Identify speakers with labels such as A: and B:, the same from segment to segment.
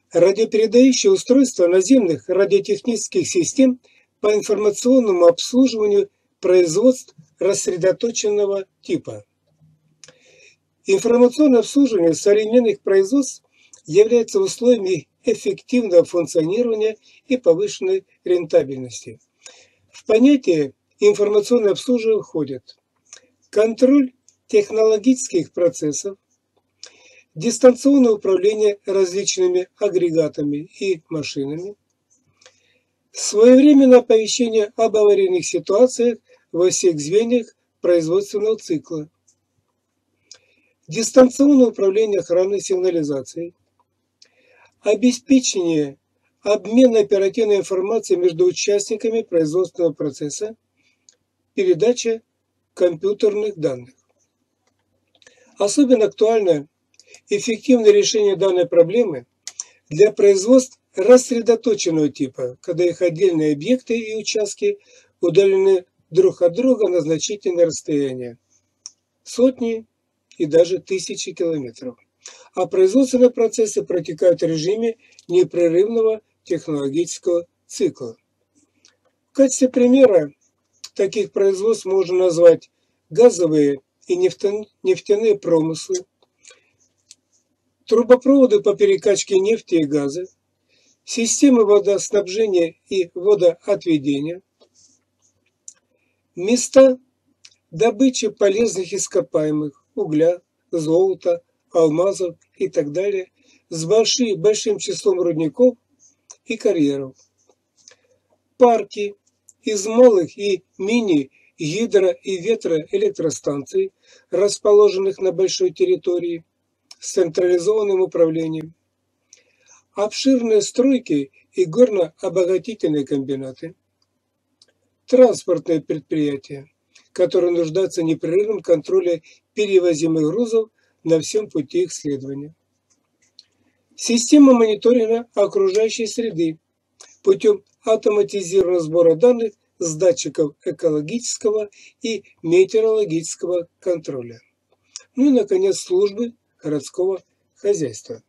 A: Радиопередающее устройство наземных радиотехнических систем по информационному обслуживанию производств рассредоточенного типа. Информационное обслуживание современных производств является условием эффективного функционирования и повышенной рентабельности. В понятие информационное обслуживание входит контроль технологических процессов, дистанционное управление различными агрегатами и машинами, своевременное оповещение об аварийных ситуациях во всех звеньях производственного цикла, дистанционное управление охранной сигнализацией, обеспечение обмена оперативной информацией между участниками производственного процесса, передача компьютерных данных. Особенно актуально эффективное решение данной проблемы для производств рассредоточенного типа, когда их отдельные объекты и участки удалены друг от друга на значительное расстояние, сотни и даже тысячи километров, а производственные процессы протекают в режиме непрерывного технологического цикла. В качестве примера таких производств можно назвать газовые и нефтяные промыслы, трубопроводы по перекачке нефти и газа, системы водоснабжения и водоотведения, места добычи полезных ископаемых, угля, золота, алмазов и так далее, с большим числом рудников и карьеров, парки из малых и мини-гидро- и ветроэлектростанций, расположенных на большой территории с централизованным управлением, обширные стройки и горно-обогатительные комбинаты, транспортные предприятия, которые нуждаются в непрерывном контроле перевозимых грузов на всем пути их следования. Система мониторинга окружающей среды путем автоматизированного сбора данных с датчиков экологического и метеорологического контроля. Ну и, наконец, службы городского хозяйства.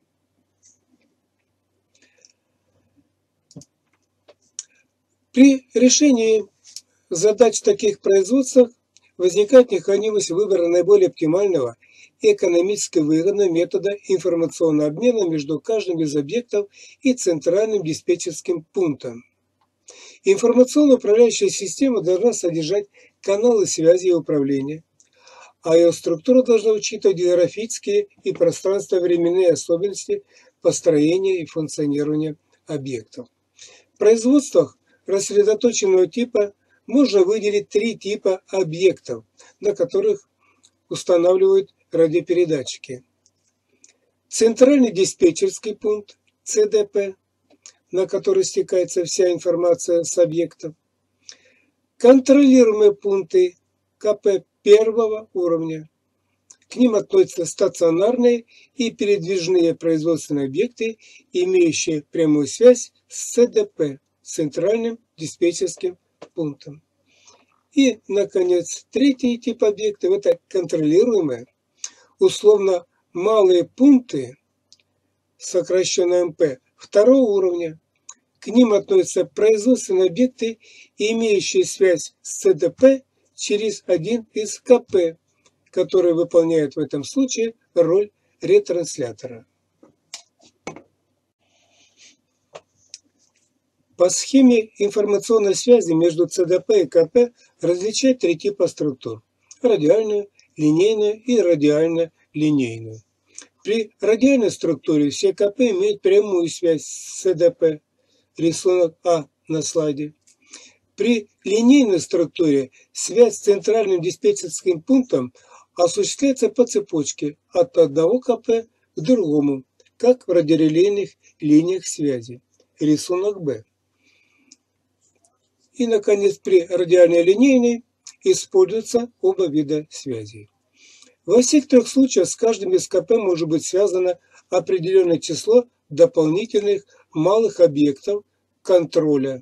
A: При решении задач в таких производствах возникает необходимость выбора наиболее оптимального и экономически выгодного метода информационного обмена между каждым из объектов и центральным диспетчерским пунктом. Информационно-управляющая система должна содержать каналы связи и управления, а ее структура должна учитывать географические и пространственно-временные особенности построения и функционирования объектов. В производствах рассредоточенного типа можно выделить три типа объектов, на которых устанавливают радиопередатчики. Центральный диспетчерский пункт, ЦДП, на который стекается вся информация с объектов. Контролируемые пункты, КП первого уровня. К ним относятся стационарные и передвижные производственные объекты, имеющие прямую связь с ЦДП, центральным диспетчерским пунктом. И, наконец, третий тип объектов – это контролируемые, условно малые пункты, сокращенно МП, второго уровня. К ним относятся производственные объекты, имеющие связь с ЦДП через один из КП, который выполняет в этом случае роль ретранслятора. По схеме информационной связи между ЦДП и КП различают три типа структур – радиальную, линейную и радиально-линейную. При радиальной структуре все КП имеют прямую связь с ЦДП, рисунок А на слайде. При линейной структуре связь с центральным диспетчерским пунктом осуществляется по цепочке от одного КП к другому, как в радиорелейных линиях связи, рисунок Б. И, наконец, при радиальной линейной используются оба вида связи. Во всех трех случаях с каждым из КП может быть связано определенное число дополнительных малых объектов контроля.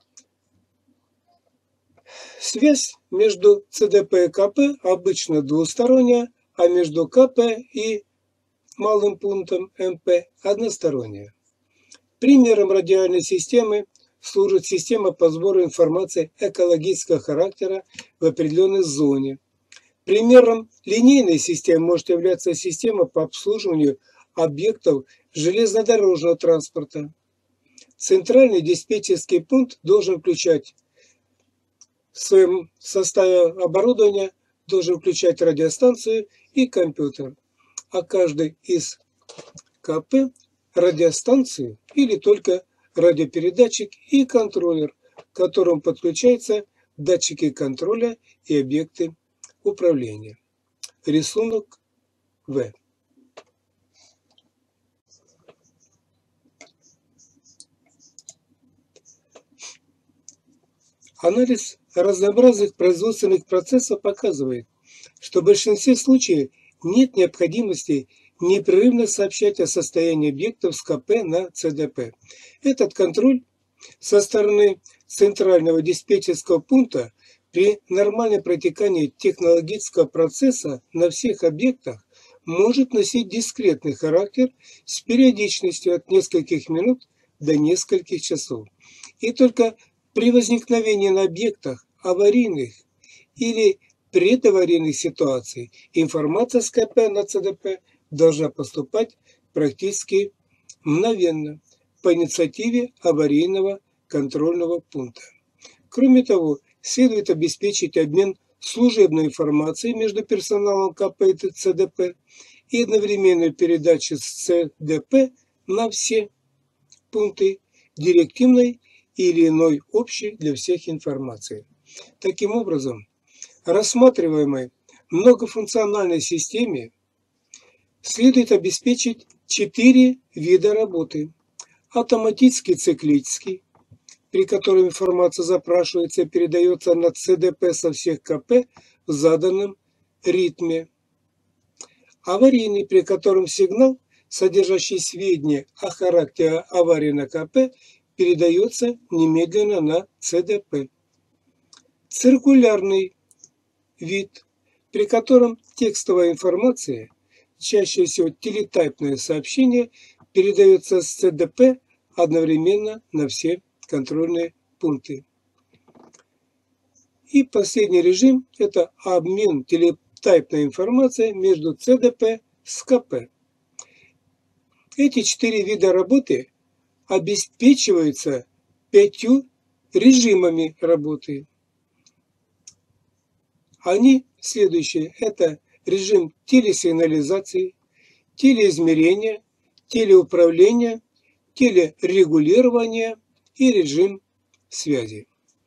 A: Связь между ЦДП и КП обычно двусторонняя, а между КП и малым пунктом МП односторонняя. Примером радиальной системы служит система по сбору информации экологического характера в определенной зоне. Примером линейной системы может являться система по обслуживанию объектов железнодорожного транспорта. Центральный диспетчерский пункт должен включать в своем составе оборудования радиостанцию и компьютер, а каждый из КП радиостанцию или только радиопередатчик и контроллер, к которому подключаются датчики контроля и объекты управления. Рисунок В. Анализ разнообразных производственных процессов показывает, что в большинстве случаев нет необходимости непрерывно сообщать о состоянии объектов с КП на ЦДП. Этот контроль со стороны центрального диспетчерского пункта при нормальном протекании технологического процесса на всех объектах может носить дискретный характер с периодичностью от нескольких минут до нескольких часов. И только при возникновении на объектах аварийных или предаварийных ситуаций информация с КП на ЦДП должна поступать практически мгновенно по инициативе аварийного контрольного пункта. Кроме того, следует обеспечить обмен служебной информацией между персоналом КП и ЦДП и одновременную передачу с ЦДП на все пункты директивной или иной общей для всех информации. Таким образом, рассматриваемой многофункциональной системе следует обеспечить 4 вида работы. Автоматический циклический, при котором информация запрашивается и передается на ЦДП со всех КП в заданном ритме. Аварийный, при котором сигнал, содержащий сведения о характере аварии на КП, передается немедленно на ЦДП. Циркулярный вид, при котором текстовая информация, чаще всего телетайпное сообщение, передается с ЦДП одновременно на все контрольные пункты. И последний режим – это обмен телетайпной информацией между ЦДП с КП. Эти 4 вида работы обеспечиваются 5 режимами работы. Они следующие. Это режим телесигнализации, телеизмерения, телеуправления, телерегулирования и режим связи.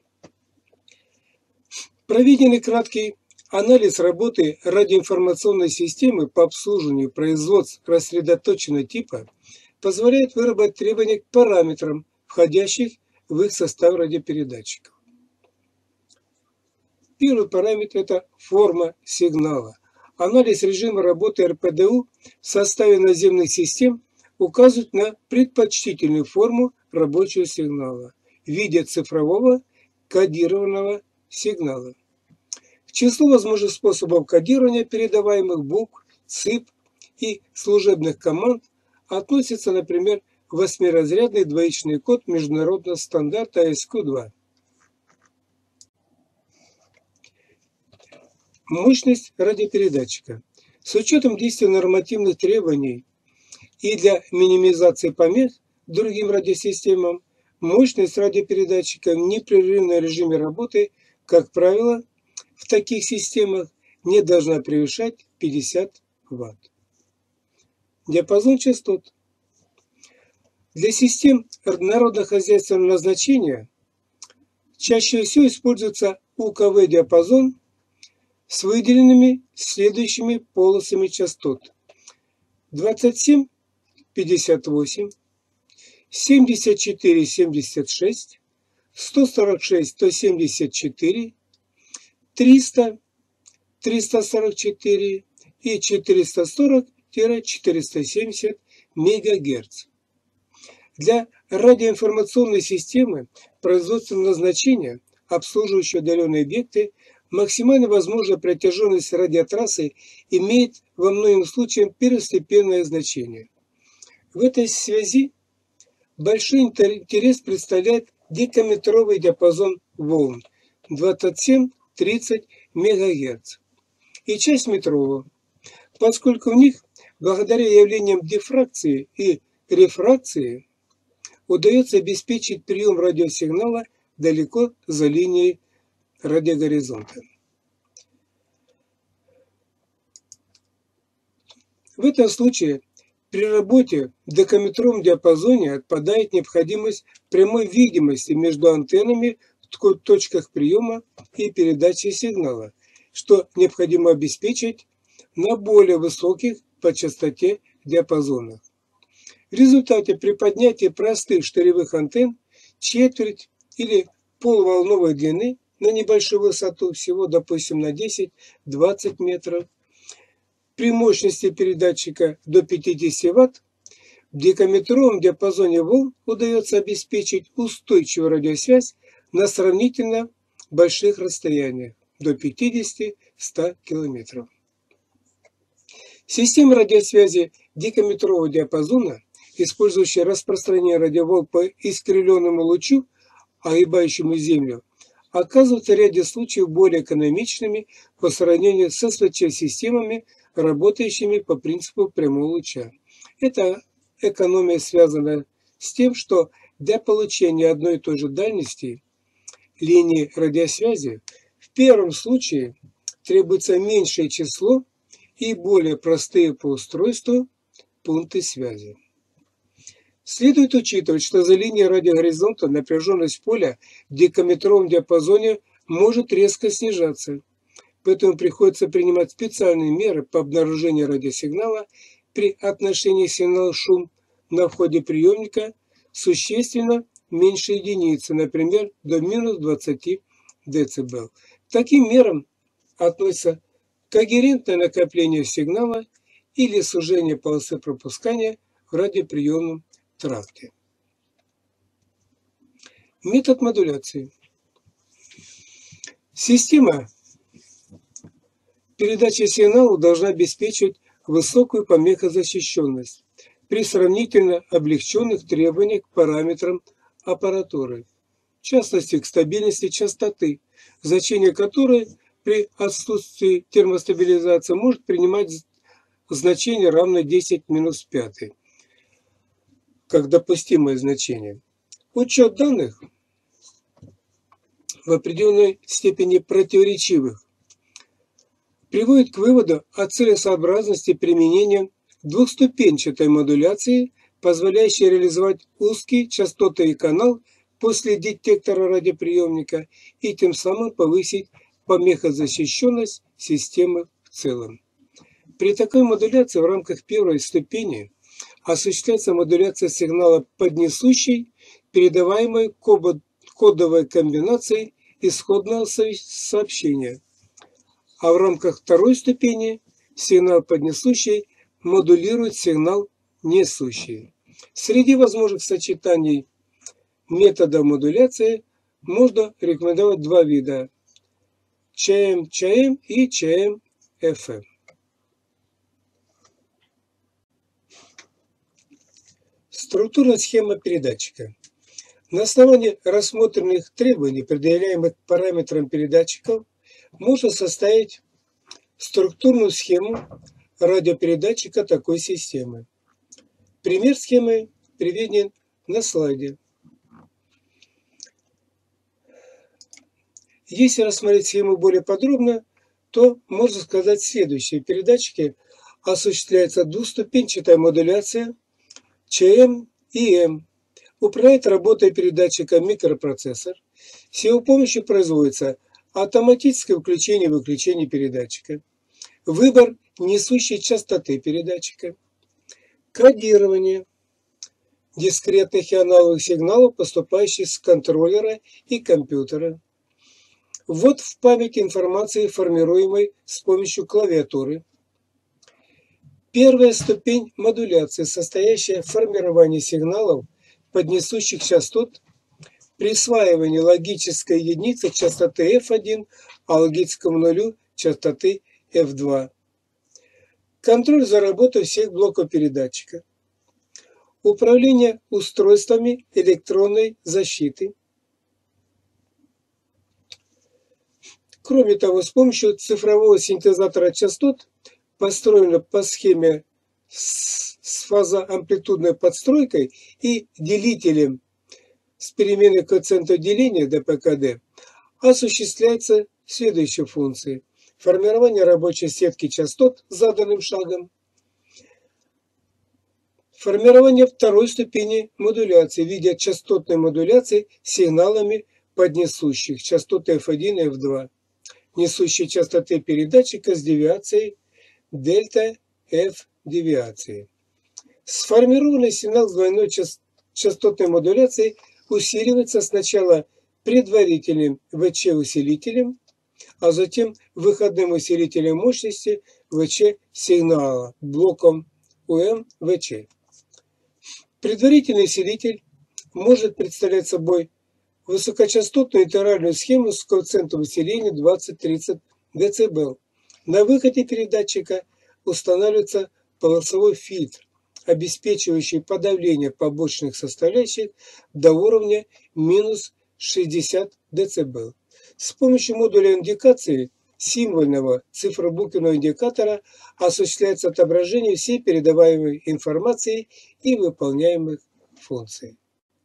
A: Проведенный краткий анализ работы радиоинформационной системы по обслуживанию производств рассредоточенного типа позволяет выработать требования к параметрам, входящих в их состав радиопередатчиков. Первый параметр – это форма сигнала. Анализ режима работы РПДУ в составе наземных систем указывает на предпочтительную форму рабочего сигнала в виде цифрового кодированного сигнала. К числу возможных способов кодирования передаваемых букв, цифр и служебных команд относится, например, 8-разрядный двоичный код международного стандарта ASQ2. Мощность радиопередатчика. С учетом действия нормативных требований и для минимизации помех другим радиосистемам, мощность радиопередатчика в непрерывном режиме работы, как правило, в таких системах не должна превышать 50 Вт. Диапазон частот. Для систем народно-хозяйственного назначения чаще всего используется УКВ-диапазон с выделенными следующими полосами частот: 27-58, 74-76, 146-174, 300-344 и 440-470 МГц. Для радиоинформационной системы производственного назначения, обслуживающей удаленные объекты, максимально возможная протяженность радиотрассы имеет во многих случаях первостепенное значение. В этой связи Большой интерес представляет декаметровый диапазон волн 27-30 МГц и часть метрового, поскольку в них, благодаря явлениям дифракции и рефракции, удается обеспечить прием радиосигнала далеко за линией радиогоризонта. В этом случае при работе в декаметровом диапазоне отпадает необходимость прямой видимости между антеннами в точках приема и передачи сигнала, что необходимо обеспечить на более высоких по частоте диапазонах. В результате при поднятии простых штыревых антенн четверть или полволновой длины на небольшую высоту, всего, допустим, на 10-20 метров, при мощности передатчика до 50 Вт, в декаметровом диапазоне волн удается обеспечить устойчивую радиосвязь на сравнительно больших расстояниях, до 50-100 км. Система радиосвязи декаметрового диапазона, использующая распространение радиоволн по искривленному лучу, огибающему Землю, оказываются в ряде случаев более экономичными по сравнению с СВЧ-системами, работающими по принципу прямого луча. Эта экономия связана с тем, что для получения одной и той же дальности линии радиосвязи в первом случае требуется меньшее число и более простые по устройству пункты связи. Следует учитывать, что за линией радиогоризонта напряженность поля в декаметровом диапазоне может резко снижаться, поэтому приходится принимать специальные меры по обнаружению радиосигнала при отношении сигнал-шум на входе приемника существенно меньше единицы, например, до минус 20 дБ. К таким мерам относятся когерентное накопление сигнала или сужение полосы пропускания в радиоприемном тракте. Метод модуляции. Система передачи сигнала должна обеспечивать высокую помехозащищенность при сравнительно облегченных требованиях к параметрам аппаратуры, в частности к стабильности частоты, значение которой при отсутствии термостабилизации может принимать значение равное 10⁻⁵, как допустимое значение. Учет данных в определенной степени противоречивых приводит к выводу о целесообразности применения двухступенчатой модуляции, позволяющей реализовать узкий частотный канал после детектора радиоприемника и тем самым повысить помехозащищенность системы в целом. При такой модуляции в рамках первой ступени осуществляется модуляция сигнала поднесущей, передаваемой кодовой комбинацией исходного сообщения, а в рамках второй ступени сигнал поднесущий модулирует сигнал несущий. Среди возможных сочетаний метода модуляции можно рекомендовать два вида – ЧМ-ЧМ и ЧМ-ФМ. Структурная схема передатчика. На основании рассмотренных требований, предъявляемых параметрам передатчиков, можно составить структурную схему радиопередатчика такой системы. Пример схемы приведен на слайде. Если рассмотреть схему более подробно, то можно сказать следующее. В передатчике осуществляется двухступенчатая модуляция ЧМ и М. Управляет работой передатчика микропроцессор. С его помощью производится автоматическое включение и выключение передатчика, выбор несущей частоты передатчика, кодирование дискретных и аналоговых сигналов, поступающих с контроллера и компьютера, ввод в память информации, формируемой с помощью клавиатуры. Первая ступень модуляции, состоящая в формировании сигналов поднесущих частот, присваивание логической единицы частоты F1, а логическому нулю частоты F2. Контроль за работой всех блоков передатчика. управление устройствами электронной защиты. Кроме того, с помощью цифрового синтезатора частот, построенного по схеме с фазоамплитудной подстройкой и делителем с переменной коэффициента деления ДПКД, осуществляются следующие функции. Формирование рабочей сетки частот заданным шагом, формирование второй ступени модуляции в виде частотной модуляции сигналами поднесущих частоты F1 и F2, несущие частоты передатчика с девиацией дельта F девиации. Сформированный сигнал с двойной частотной модуляцией усиливается сначала предварительным ВЧ-усилителем, а затем выходным усилителем мощности ВЧ-сигнала блоком УМ-ВЧ. Предварительный усилитель может представлять собой высокочастотную интервальную схему с коэффициентом усиления 20-30 дБ. На выходе передатчика устанавливается полосовой фильтр, обеспечивающий подавление побочных составляющих до уровня минус 60 дБ. С помощью модуля индикации символьного цифробуквенного индикатора осуществляется отображение всей передаваемой информации и выполняемых функций.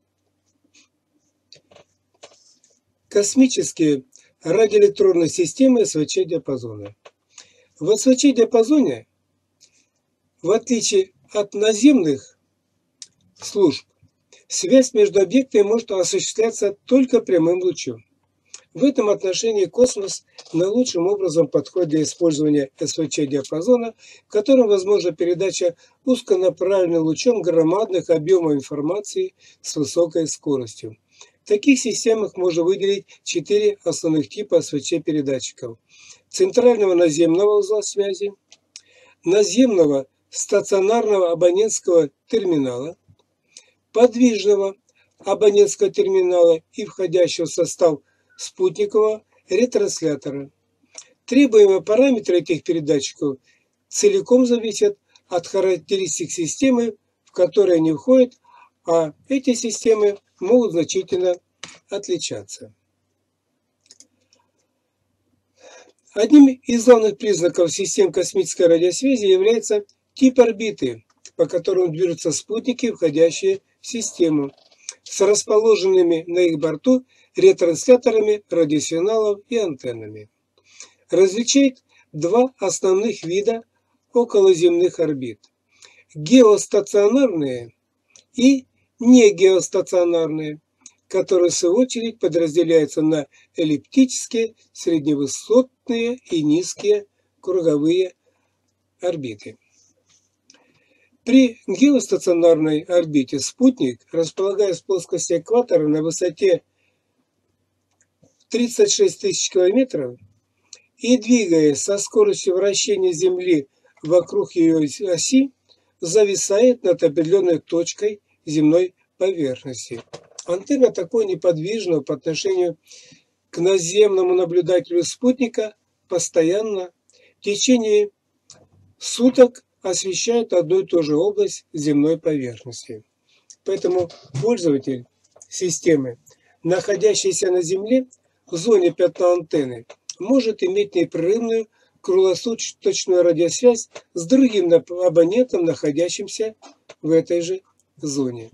A: Космические радиоэлектронные системы СВЧ-диапазона. В СВЧ-диапазоне, в отличие от наземных служб, связь между объектами может осуществляться только прямым лучом. В этом отношении космос наилучшим образом подходит для использования СВЧ-диапазона, в котором возможна передача узконаправленным лучом громадных объемов информации с высокой скоростью. В таких системах можно выделить 4 основных типа СВЧ-передатчиков: центрального наземного узла связи, наземного стационарного абонентского терминала, подвижного абонентского терминала и входящего в состав спутникового ретранслятора. Требуемые параметры этих передатчиков целиком зависят от характеристик системы, в которой они входят, а эти системы могут значительно отличаться. Одним из главных признаков систем космической радиосвязи является тип орбиты, по которому движутся спутники, входящие в систему, с расположенными на их борту ретрансляторами радиосигналов и антеннами. Различает два основных вида околоземных орбит: геостационарные и негеостационарные, которые в свою очередь подразделяются на эллиптические, средневысотные и низкие круговые орбиты. При геостационарной орбите спутник, располагаясь в плоскости экватора на высоте 36 тысяч километров и двигаясь со скоростью вращения Земли вокруг ее оси, зависает над определенной точкой земной поверхности. Антенна такой неподвижного по отношению к наземному наблюдателю спутника постоянно в течение суток освещает одну и ту же область земной поверхности. Поэтому пользователь системы, находящийся на Земле в зоне пятна антенны, может иметь непрерывную круглосуточную радиосвязь с другим абонентом, находящимся в этой же зоне.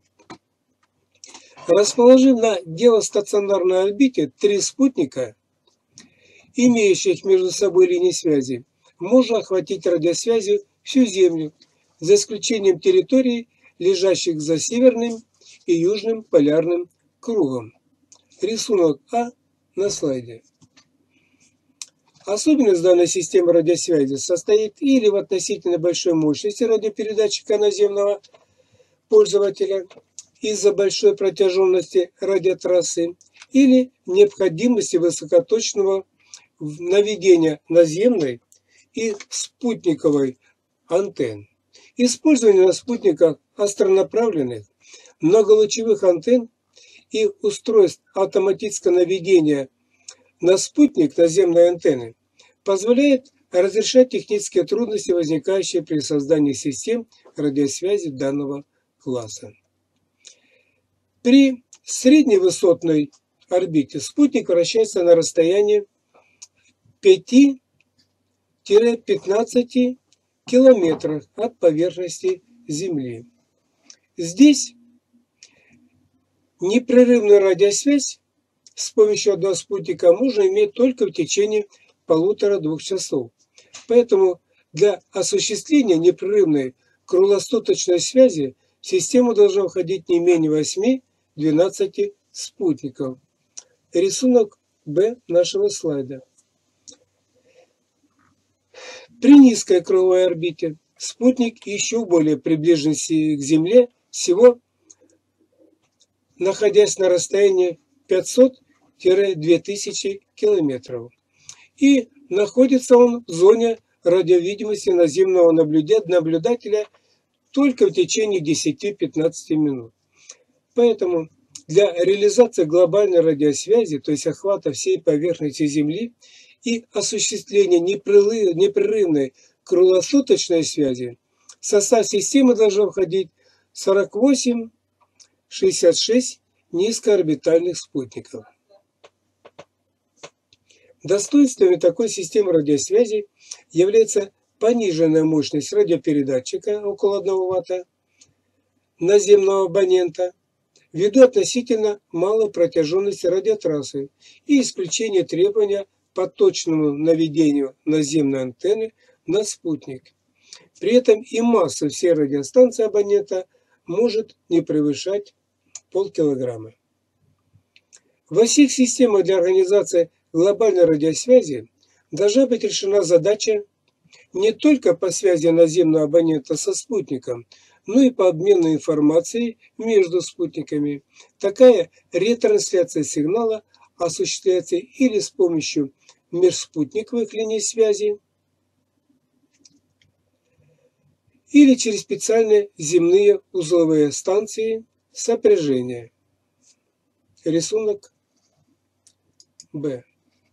A: Расположив на геостационарной орбите 3 спутника, имеющих между собой линии связи, можно охватить радиосвязью всю Землю, за исключением территорий, лежащих за северным и южным полярным кругом. Рисунок А на слайде. Особенность данной системы радиосвязи состоит или в относительно большой мощности радиопередатчика наземного пользователя из-за большой протяженности радиотрассы, или необходимости высокоточного наведения наземной и спутниковой антенн. Использование на спутниках астронаправленных многолучевых антенн и устройств автоматического наведения на спутник наземной антенны позволяет разрешать технические трудности, возникающие при создании систем радиосвязи данного класса. При средневысотной орбите спутник вращается на расстоянии 5-15 километрах от поверхности Земли. Здесь непрерывную радиосвязь с помощью одного спутника можно иметь только в течение 1,5-2 часов. Поэтому для осуществления непрерывной круглосуточной связи в систему должно входить не менее 8-12 спутников. Рисунок Б нашего слайда. При низкой круговой орбите спутник еще более приближен к Земле, всего находясь на расстоянии 500-2000 километров. И находится он в зоне радиовидимости наземного наблюдателя только в течение 10-15 минут. Поэтому для реализации глобальной радиосвязи, то есть охвата всей поверхности Земли и осуществления непрерывной круглосуточной связи, в состав системы должно входить 48-66 низкоорбитальных спутников. Достоинствами такой системы радиосвязи является пониженная мощность радиопередатчика около 1 Вт наземного абонента ввиду относительно малой протяженности радиотрассы и исключение требования по точному наведению наземной антенны на спутник. При этом и масса всей радиостанции абонента может не превышать полкилограмма. Во всех системах для организации глобальной радиосвязи должна быть решена задача не только по связи наземного абонента со спутником, но и по обмену информацией между спутниками. Такая ретрансляция сигнала осуществляется или с помощью межспутниковых линий связи, или через специальные земные узловые станции сопряжения. Рисунок В.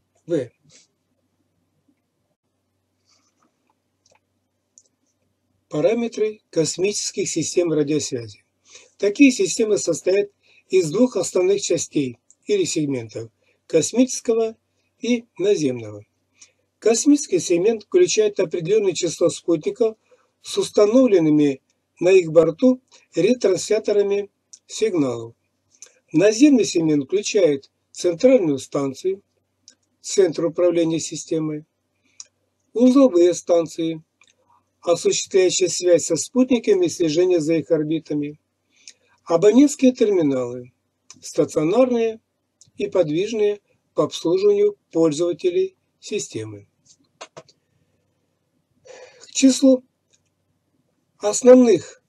A: Параметры космических систем радиосвязи. Такие системы состоят из двух основных частей или сегментов – космического и наземного. Космический сегмент включает определенное число спутников с установленными на их борту ретрансляторами сигналов. Наземный сегмент включает центральную станцию, центр управления системой, узловые станции, осуществляющие связь со спутниками и слежение за их орбитами, абонентские терминалы, стационарные и подвижные по обслуживанию пользователей системы. К числу основных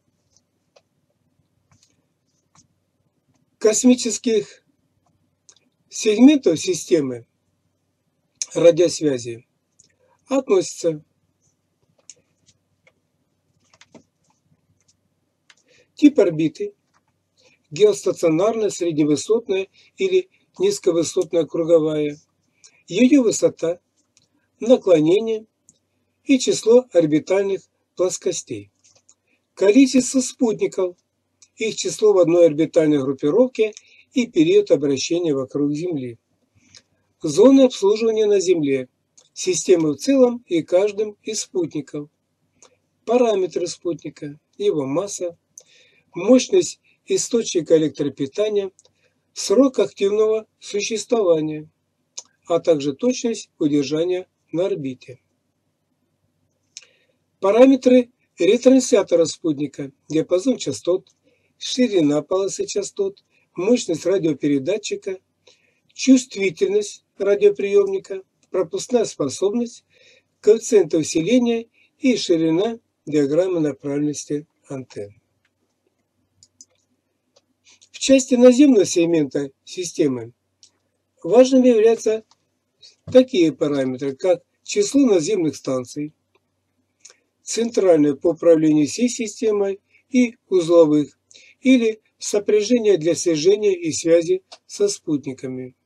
A: космических сегментов системы радиосвязи относятся тип орбиты, геостационарная, средневысотная или низковысотная круговая, ее высота, наклонение и число орбитальных плоскостей. Количество спутников, их число в одной орбитальной группировке и период обращения вокруг Земли. Зоны обслуживания на Земле, системы в целом и каждым из спутников. Параметры спутника, его масса, мощность источника электропитания, срок активного существования, а также точность удержания на орбите. Параметры ретранслятора спутника, диапазон частот, ширина полосы частот, мощность радиопередатчика, чувствительность радиоприемника, пропускная способность, коэффициент усиления и ширина диаграммы направленности антенн. В части наземного сегмента системы важными являются такие параметры, как число наземных станций, центральное по управлению всей системой и узловых, или сопряжение для слежения и связи со спутниками.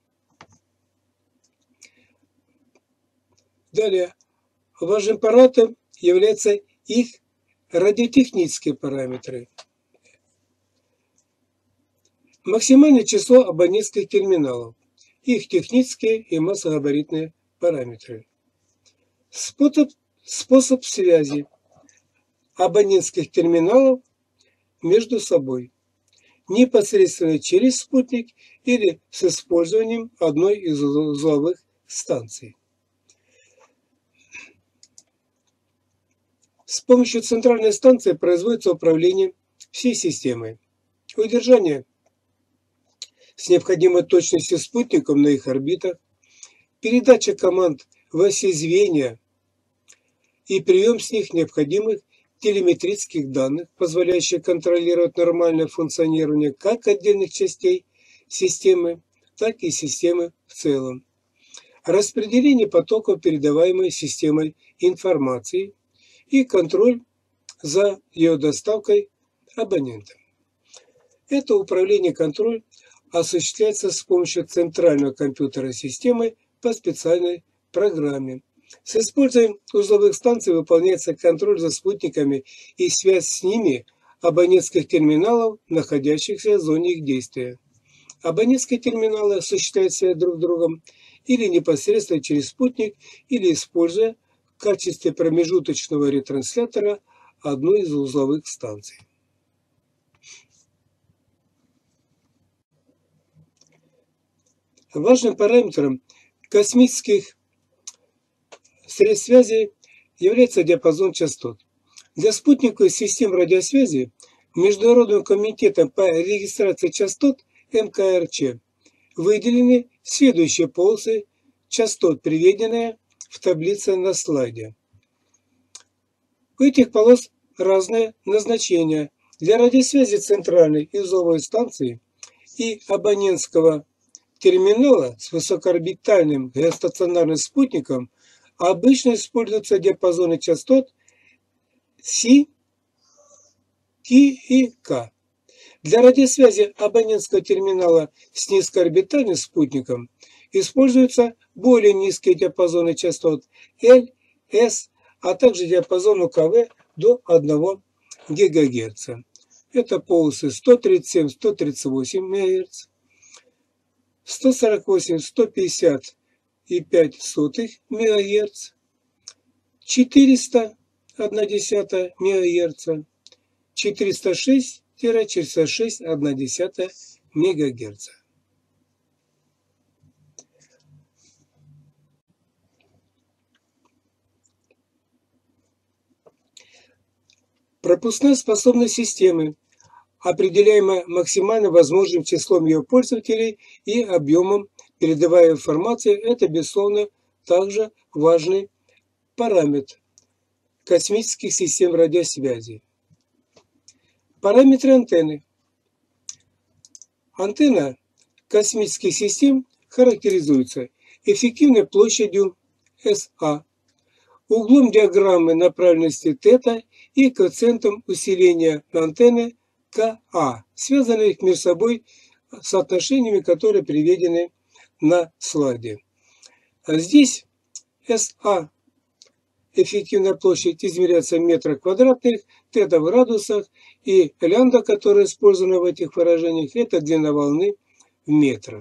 A: Далее, важным параметром являются их радиотехнические параметры. Максимальное число абонентских терминалов, их технические и массогабаритные параметры. Способ связи абонентских терминалов между собой, непосредственно через спутник или с использованием одной из узловых станций. С помощью центральной станции производится управление всей системой. Удержание с необходимой точностью спутников на их орбитах, передача команд в оси звенья и прием с них необходимых телеметрических данных, позволяющих контролировать нормальное функционирование как отдельных частей системы, так и системы в целом. Распределение потоков, передаваемой системой информации, и контроль за ее доставкой абонентам. Это управление и контроль осуществляется с помощью центрального компьютера системы по специальной программе. С использованием узловых станций выполняется контроль за спутниками и связь с ними абонентских терминалов, находящихся в зоне их действия. Абонентские терминалы осуществляют связь друг с другом или непосредственно через спутник, или используя в качестве промежуточного ретранслятора одну из узловых станций. Важным параметром космических средств связи является диапазон частот. Для спутниковых систем радиосвязи Международным комитетом по регистрации частот МКРЧ выделены следующие полосы частот, приведенные в таблице на слайде. У этих полос разное назначение. Для радиосвязи центральной и узловой станции и абонентского терминала с высокоорбитальным геостационарным спутником обычно используются диапазоны частот Си, К и К. Для радиосвязи абонентского терминала с низкоорбитальным спутником используются более низкие диапазоны частот Л, С, а также диапазон УКВ до 1 ГГц. Это полосы 137-138 МГц, 148-150,5 МГц, 400,1 МГц, 406-406,1 МГц. Пропускная способность системы определяемая максимально возможным числом ее пользователей и объемом передаваемой информации. Это, безусловно, также важный параметр космических систем радиосвязи. Параметры антенны. Антенна космических систем характеризуется эффективной площадью СА, углом диаграммы направленности θ и коэффициентом усиления антенны КА, связанных между собой соотношениями, которые приведены на слайде. Здесь СА, эффективная площадь, измеряется в метрах квадратных, θ в градусах, и лямбда, которая использована в этих выражениях, это длина волны в метрах.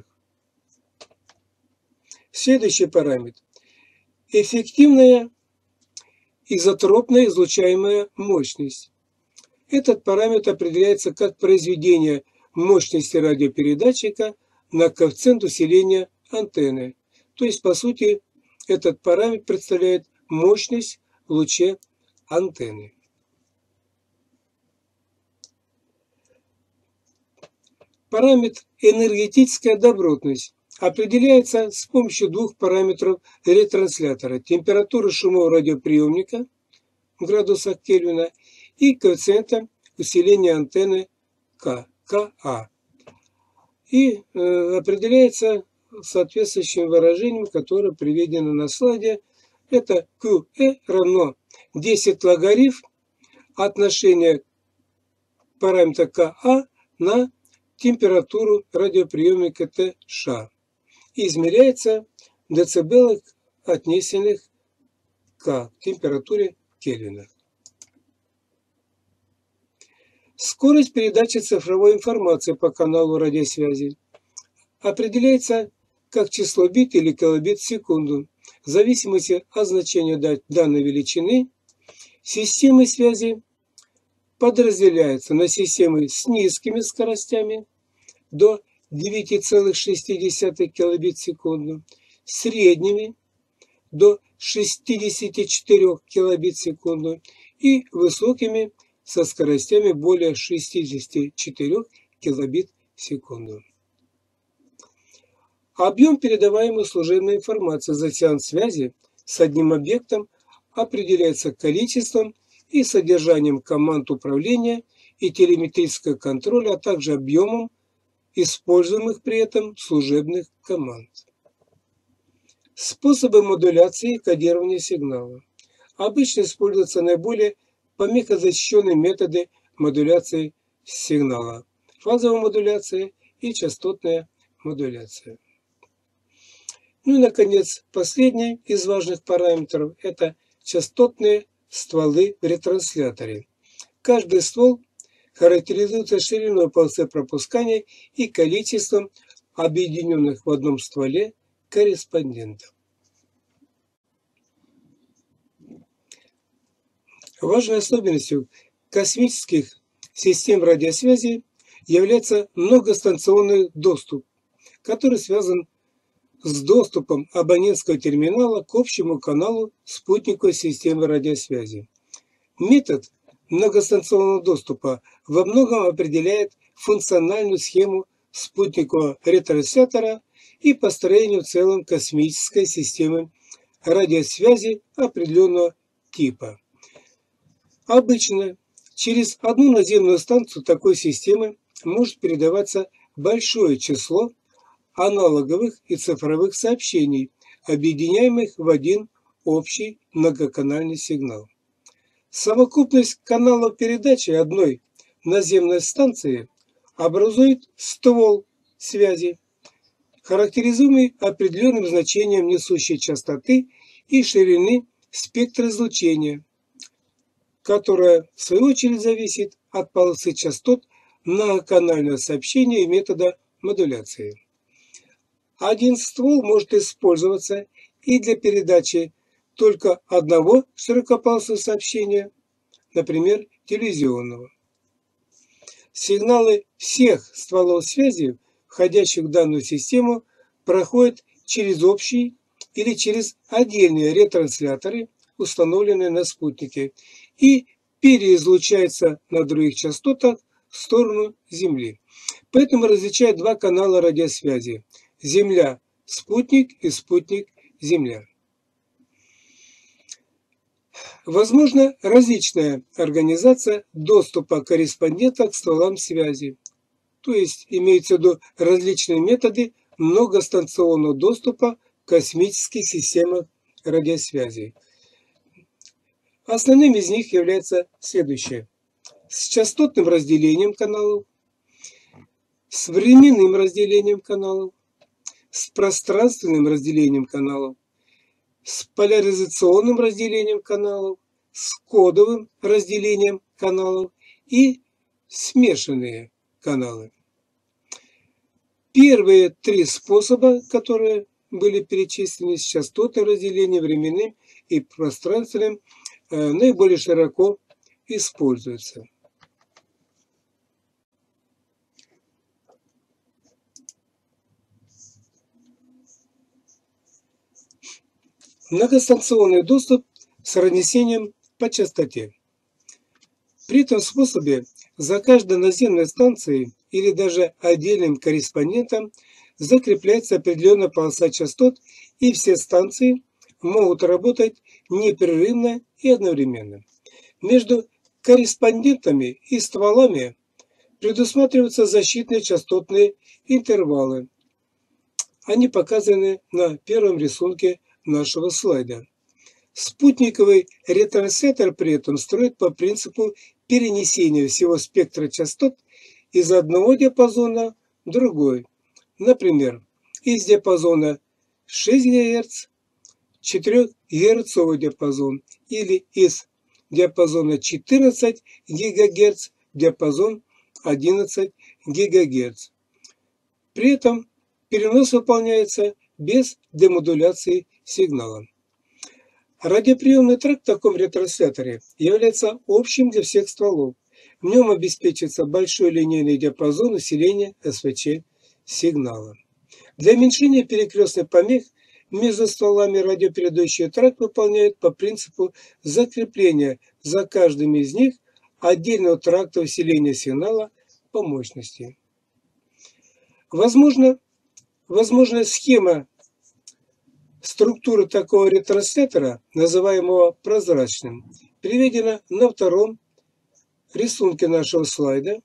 A: Следующий параметр. Эффективная изотропная излучаемая мощность. Этот параметр определяется как произведение мощности радиопередатчика на коэффициент усиления антенны. То есть, по сути, этот параметр представляет мощность в луче антенны. Параметр энергетическая добротность определяется с помощью двух параметров ретранслятора: температуры шумового радиоприемника в градусах Кельвина и коэффициента усиления антенны КА. И определяется соответствующим выражением, которое приведено на слайде. Это QE равно 10 логарифм отношения параметра КА на температуру радиоприемника ТШ. И измеряется в децибелах, отнесенных к температуре Кельвина. Скорость передачи цифровой информации по каналу радиосвязи определяется как число бит или килобит в секунду, в зависимости от значения данной величины. Системы связи подразделяются на системы с низкими скоростями до 9,6 килобит в секунду, средними до 64 килобит в секунду и высокими со скоростями более 64 килобит в секунду. Объем передаваемой служебной информации за сеанс связи с одним объектом определяется количеством и содержанием команд управления и телеметрического контроля, а также объемом используемых при этом служебных команд. Способы модуляции и кодирования сигнала. Обычно используются наиболее помехозащищенные методы модуляции сигнала: фазовая модуляция и частотная модуляция. Ну и, наконец, последний из важных параметров – это частотные стволы в ретрансляторе. Каждый ствол характеризуется шириной полосы пропускания и количеством объединенных в одном стволе корреспондентов. Важной особенностью космических систем радиосвязи является многостанционный доступ, который связан с доступом абонентского терминала к общему каналу спутниковой системы радиосвязи. Метод многостанционного доступа во многом определяет функциональную схему спутникового ретранслятора и построение в целом космической системы радиосвязи определенного типа. Обычно через одну наземную станцию такой системы может передаваться большое число аналоговых и цифровых сообщений, объединяемых в один общий многоканальный сигнал. Совокупность каналов передачи одной наземной станции образует ствол связи, характеризуемый определенным значением несущей частоты и ширины спектра излучения, которая в свою очередь зависит от полосы частот многоканального сообщения и метода модуляции. Один ствол может использоваться и для передачи только одного широкополосного сообщения, например, телевизионного. Сигналы всех стволов связи, входящих в данную систему, проходят через общий или через отдельные ретрансляторы, установленные на спутнике, и переизлучаются на других частотах в сторону Земли. Поэтому различают два канала радиосвязи: Земля-спутник и спутник-Земля. Возможно различная организация доступа корреспондента к стволам связи, то есть имеются в виду различные методы многостанционного доступа к космических системах радиосвязи. Основным из них является следующее: с частотным разделением каналов, с временным разделением каналов, с пространственным разделением каналов, с поляризационным разделением каналов, с кодовым разделением каналов и смешанные каналы. Первые три способа, которые были перечислены, с частотным разделением, временным и пространственным, наиболее широко используются. Многостанционный доступ с разнесением по частоте. При этом способе за каждой наземной станцией или даже отдельным корреспондентом закрепляется определенная полоса частот, и все станции могут работать непрерывно и одновременно. Между корреспондентами и стволами предусматриваются защитные частотные интервалы. Они показаны на первом рисунке нашего слайда. Спутниковый ретранслятор при этом строит по принципу перенесения всего спектра частот из одного диапазона в другой. Например, из диапазона 6 ГГц 4-герцовый диапазон или из диапазона 14 ГГц диапазон 11 ГГц. При этом перенос выполняется без демодуляции сигнала. Радиоприемный тракт в таком ретрансляторе является общим для всех стволов. В нем обеспечивается большой линейный диапазон усиления СВЧ сигнала. Для уменьшения перекрестных помех между стволами радиопередающий тракт выполняет по принципу закрепления за каждым из них отдельного тракта усиления сигнала по мощности. Возможная схема структуры такого ретранслятора, называемого прозрачным, приведена на втором рисунке нашего слайда.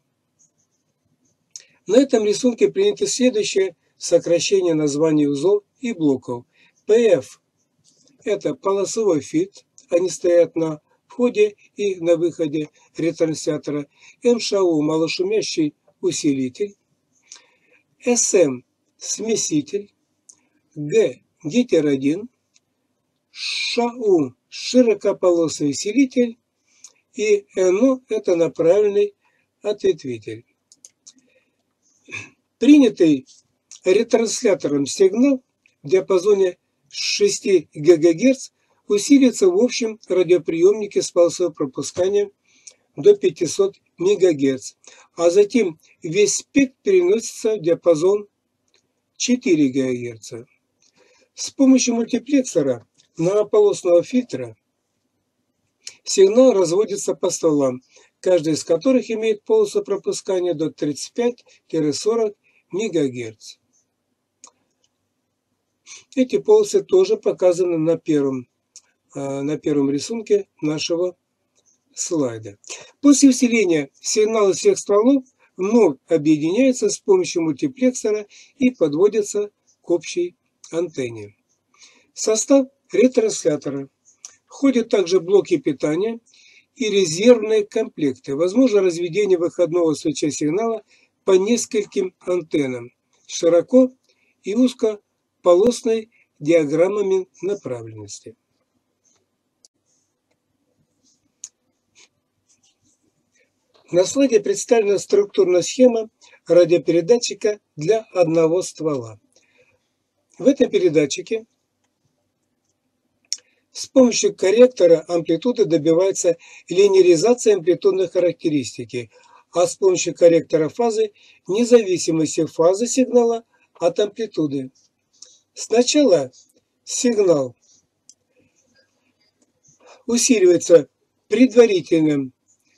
A: На этом рисунке принято следующее сокращение названий узлов и блоков. PF – это полосовой фит, они стоят на входе и на выходе ретранслятора. МШУ – малошумящий усилитель. СМ – смеситель. Г – гетеродин. ШУ – широкополосный усилитель. И НО – это направленный ответвитель. Принятый ретранслятором сигнал в диапазоне 6 ГГц усилится в общем радиоприемнике с полосой пропускания до 500 МГц, а затем весь спектр переносится в диапазон 4 ГГц. С помощью мультиплексора многополосного фильтра сигнал разводится по стволам, каждый из которых имеет полосу пропускания до 35-40 МГц. Эти полосы тоже показаны на первом рисунке нашего слайда. После усиления сигналы всех стволов вновь объединяются с помощью мультиплексора и подводятся к общей антенне. В состав ретранслятора входят также блоки питания и резервные комплекты. Возможно разведение выходного свеча сигнала по нескольким антеннам, широко и узкополосной диаграммами направленности. На слайде представлена структурная схема радиопередатчика для одного ствола. В этом передатчике с помощью корректора амплитуды добивается линейизация амплитудной характеристики, а с помощью корректора фазы – независимости фазы сигнала от амплитуды. Сначала сигнал усиливается предварительным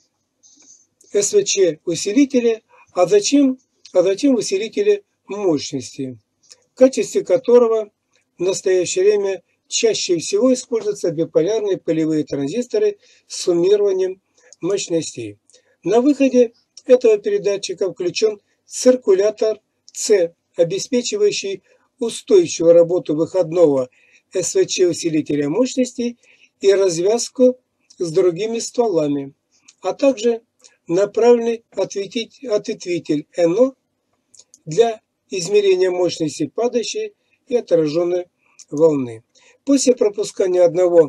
A: СВЧ усилителя, а затем усилителя мощности, в качестве которого в настоящее время чаще всего используются биполярные полевые транзисторы с суммированием мощностей. На выходе этого передатчика включен циркулятор С, обеспечивающий устойчивую работу выходного СВЧ-усилителя мощности и развязку с другими стволами, а также направленный ответвитель НО для измерения мощности падающей и отраженной волны. После пропускания одного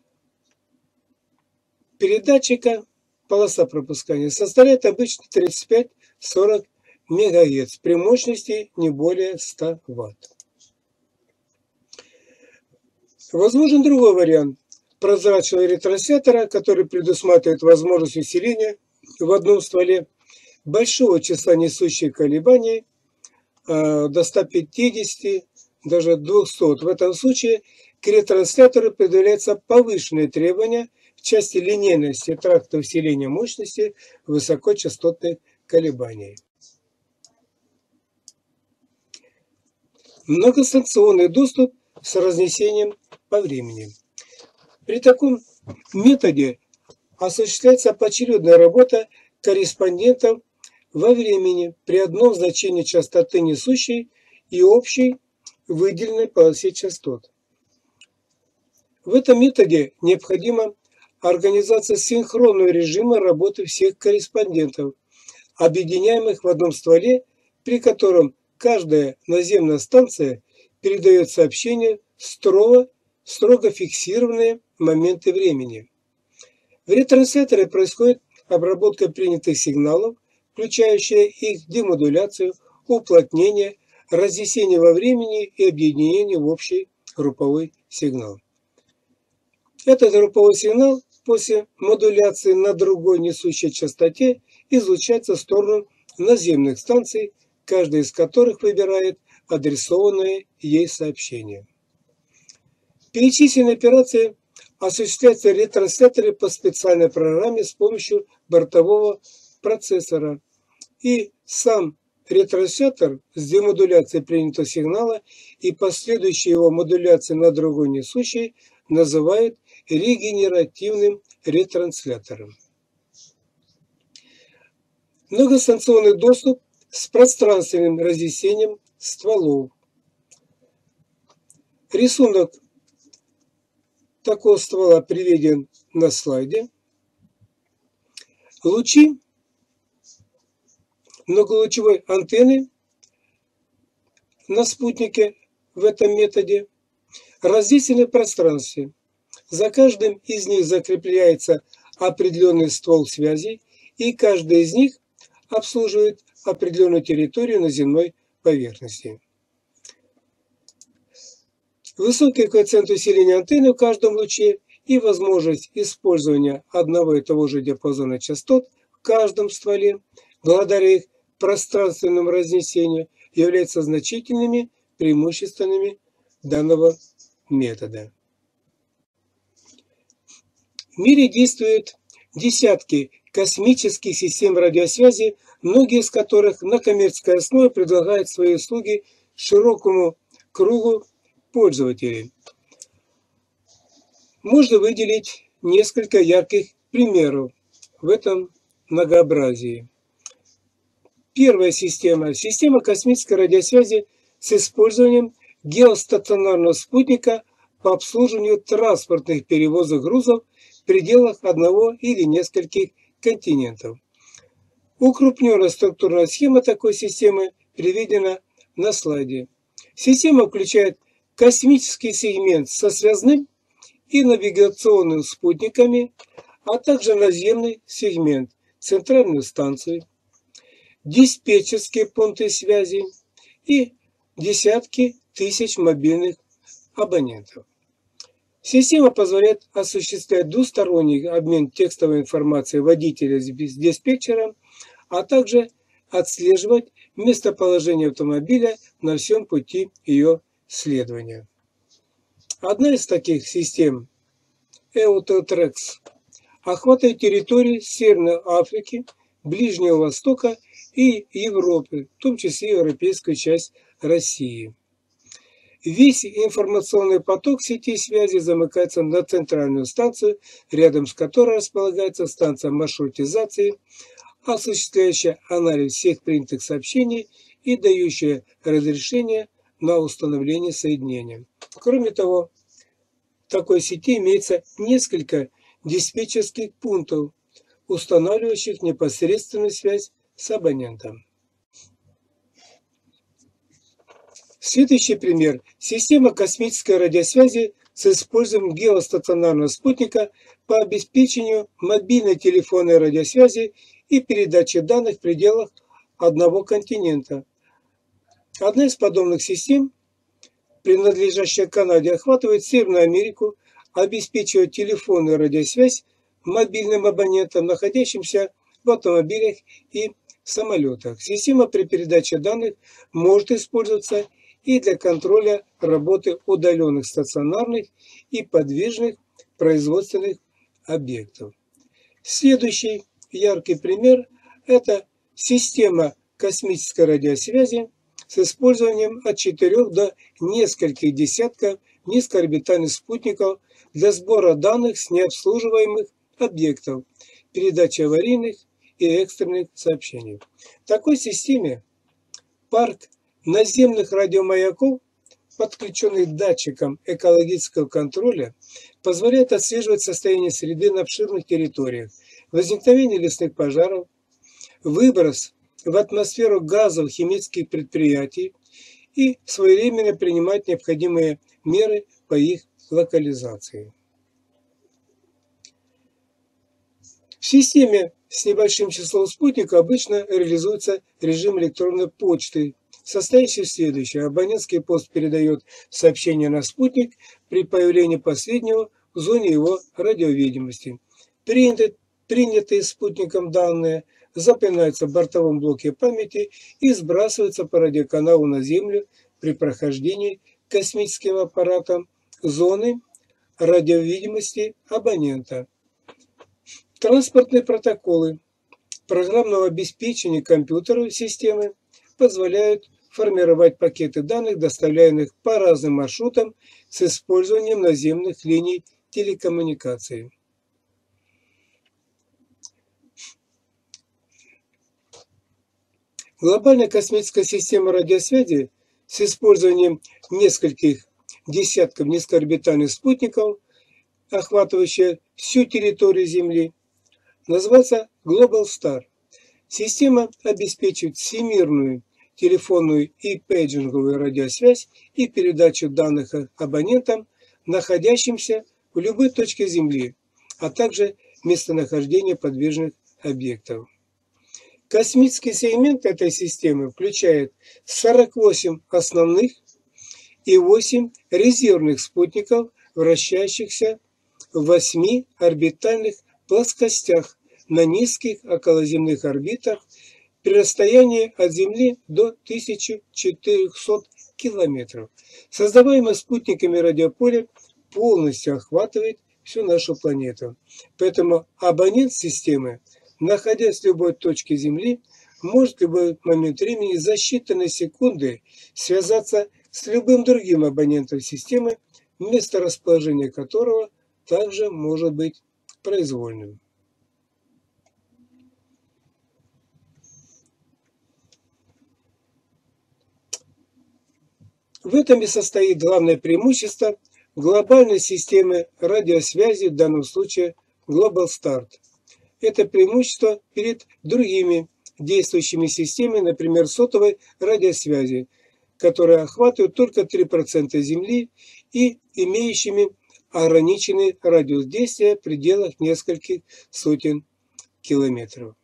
A: передатчика полоса пропускания составляет обычно 35-40 МГц при мощности не более 100 Вт. Возможен другой вариант прозрачного ретранслятора, который предусматривает возможность усиления в одном стволе большого числа несущих колебаний до 150, даже 200. В этом случае к ретранслятору предъявляются повышенные требования в части линейности тракта усиления мощности высокочастотных колебаний. Многостанционный доступ с разнесением по времени. При таком методе осуществляется поочередная работа корреспондентов во времени при одном значении частоты несущей и общей выделенной полосе частот. В этом методе необходима организация синхронного режима работы всех корреспондентов, объединяемых в одном стволе, при котором каждая наземная станция передает сообщение в строго фиксированные моменты времени. В ретрансляторе происходит обработка принятых сигналов, включающая их демодуляцию, уплотнение, разнесение во времени и объединение в общий групповой сигнал. Этот групповой сигнал после модуляции на другой несущей частоте излучается в сторону наземных станций, каждая из которых выбирает адресованное ей сообщение. Перечисленные операции осуществляются в ретрансляторе по специальной программе с помощью бортового процессора. И сам ретранслятор с демодуляцией принятого сигнала и последующей его модуляцией на другой несущей называют регенеративным ретранслятором. Многостанционный доступ с пространственным разнесением стволов. Рисунок такого ствола приведен на слайде. Лучи многолучевой антенны на спутнике в этом методе разнесены в пространстве. За каждым из них закрепляется определенный ствол связи, и каждый из них обслуживает определенную территорию на земной поверхности. Высокий коэффициент усиления антенны в каждом луче и возможность использования одного и того же диапазона частот в каждом стволе, благодаря их пространственному разнесению, являются значительными преимуществами данного метода. В мире действуют десятки космических систем радиосвязи, многие из которых на коммерческой основе предлагают свои услуги широкому кругу пользователей. Можно выделить несколько ярких примеров в этом многообразии. Первая система – система космической радиосвязи с использованием геостационарного спутника по обслуживанию транспортных перевозок грузов в пределах одного или нескольких континентов. Укрупненная структурная схема такой системы приведена на слайде. Система включает космический сегмент со связным и навигационным спутниками, а также наземный сегмент, центральную станцию, диспетчерские пункты связи и десятки тысяч мобильных абонентов. Система позволяет осуществлять двусторонний обмен текстовой информацией водителя с диспетчером, а также отслеживать местоположение автомобиля на всем пути ее следования. Одна из таких систем, EUTELTREX, охватывает территории Северной Африки, Ближнего Востока и Европы, в том числе европейскую часть России. Весь информационный поток сети связи замыкается на центральную станцию, рядом с которой располагается станция маршрутизации, осуществляющая анализ всех принятых сообщений и дающая разрешение на установление соединения. Кроме того, в такой сети имеется несколько диспетчерских пунктов, устанавливающих непосредственную связь с абонентом. Следующий пример – система космической радиосвязи с использованием геостационарного спутника по обеспечению мобильной телефонной радиосвязи и передачи данных в пределах одного континента. Одна из подобных систем, принадлежащая Канаде, охватывает Северную Америку, обеспечивает телефонную радиосвязь мобильным абонентам, находящимся в автомобилях и самолетах. Система при передаче данных может использоваться и для контроля работы удаленных стационарных и подвижных производственных объектов. Следующий яркий пример – это система космической радиосвязи с использованием от 4 до нескольких десятков низкоорбитальных спутников для сбора данных с необслуживаемых объектов, передачи аварийных и экстренных сообщений. В такой системе парк наземных радиомаяков, подключенных к датчикам экологического контроля, позволяет отслеживать состояние среды на обширных территориях, возникновение лесных пожаров, выброс в атмосферу газов химических предприятий и своевременно принимать необходимые меры по их локализации. В системе с небольшим числом спутников обычно реализуется режим электронной почты, состоящий в следующем. Абонентский пост передает сообщение на спутник при появлении последнего в зоне его радиовидимости. Принятые спутником данные запоминаются в бортовом блоке памяти и сбрасываются по радиоканалу на Землю при прохождении космическим аппаратом зоны радиовидимости абонента. Транспортные протоколы программного обеспечения компьютеров системы позволяют формировать пакеты данных, доставляемых по разным маршрутам с использованием наземных линий телекоммуникации. Глобальная космическая система радиосвязи с использованием нескольких десятков низкоорбитальных спутников, охватывающая всю территорию Земли, называется Global Star. Система обеспечивает всемирную телефонную и пейджинговую радиосвязь и передачу данных абонентам, находящимся в любой точке Земли, а также местонахождение подвижных объектов. Космический сегмент этой системы включает 48 основных и 8 резервных спутников, вращающихся в 8 орбитальных плоскостях на низких околоземных орбитах при расстоянии от Земли до 1400 километров. Создаваемое спутниками радиополе полностью охватывает всю нашу планету. Поэтому абонент системы, находясь в любой точке Земли, может в любой момент времени за считанные секунды связаться с любым другим абонентом системы, месторасположение которого также может быть произвольным. В этом и состоит главное преимущество глобальной системы радиосвязи, в данном случае Global Start. Это преимущество перед другими действующими системами, например, сотовой радиосвязи, которые охватывают только 3% Земли и имеющими ограниченный радиус действия в пределах нескольких сотен километров.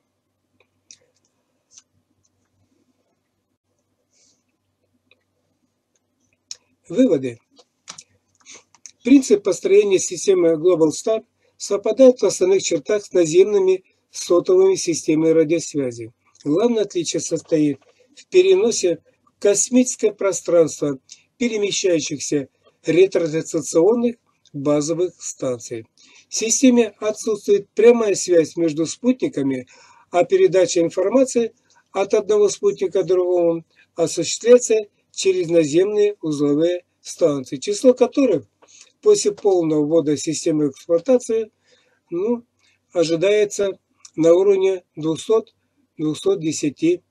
A: Выводы. Принцип построения системы Global Star совпадает в основных чертах с наземными сотовыми системами радиосвязи. Главное отличие состоит в переносе в космическое пространство перемещающихся ретрансляционных базовых станций. В системе отсутствует прямая связь между спутниками, а передача информации от одного спутника к другому осуществляется через наземные узловые станции, число которых после полного ввода системы в эксплуатацию ожидается на уровне 200-210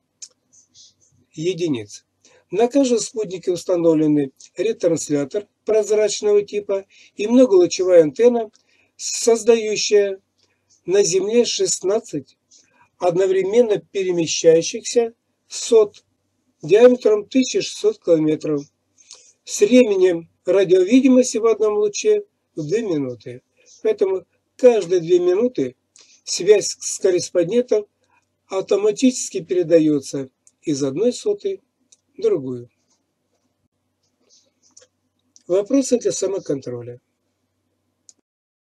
A: единиц. На каждом спутнике установлены ретранслятор прозрачного типа и многолучевая антенна, создающая на Земле 16 одновременно перемещающихся сот диаметром 1600 километров с временем радиовидимости в одном луче в 2 минуты. Поэтому каждые 2 минуты связь с корреспондентом автоматически передается из одной соты в другую. Вопросы для самоконтроля.